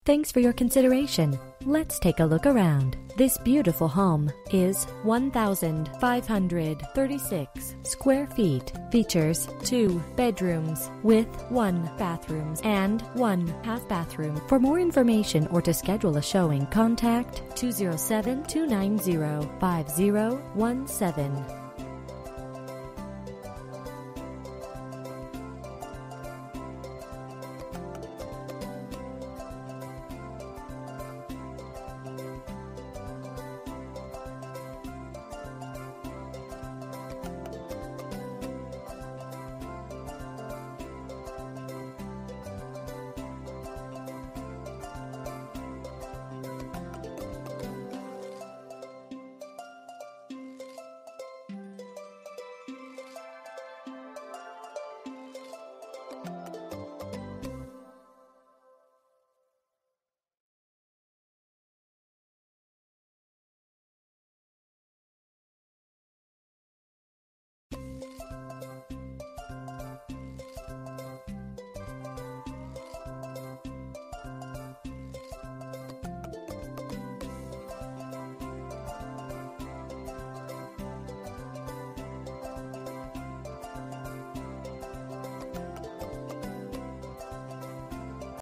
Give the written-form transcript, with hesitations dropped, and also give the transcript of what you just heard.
Thanks for your consideration. Let's take a look around. This beautiful home is 1,536 square feet. Features 2 bedrooms with 1 bathroom and 1 half bathroom. For more information or to schedule a showing, contact 207-290-5017.